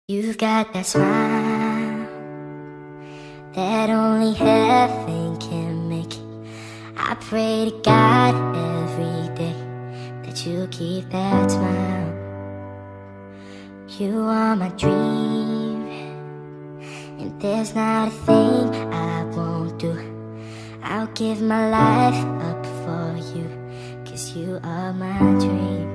You've got that smile that only heaven can make. I pray to God every day that you keep that smile. You are my dream, and there's not a thing I won't do. I'll give my life up for you, 'cause you are my dream.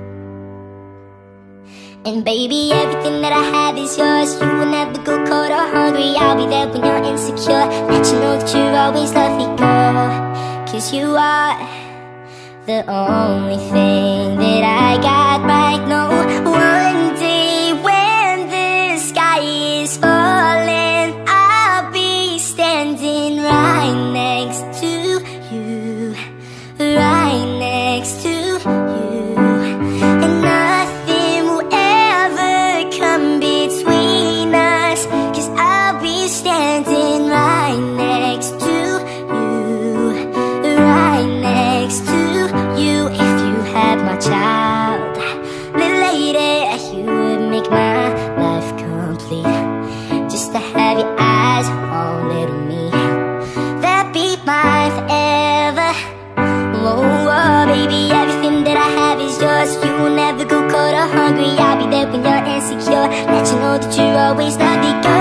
And baby, everything that I have is yours. You will never go cold or hungry. I'll be there when you're insecure. Let you know that you're always lovely, girl. 'Cause you are the only thing that I got right now. One day when the sky is falling, I'll be standing right next to you, right next to you. And nothing will ever come between us, 'cause I'll be standing right next to you, right next to you. If you had my child, little lady, you would make my life complete. Just to have your eyes on little me, that'd be mine forever. Oh, oh, baby, everything that I have is yours. You will never go cold or hungry. I'll be there when you're insecure. Let you know that you're always lovely, girl.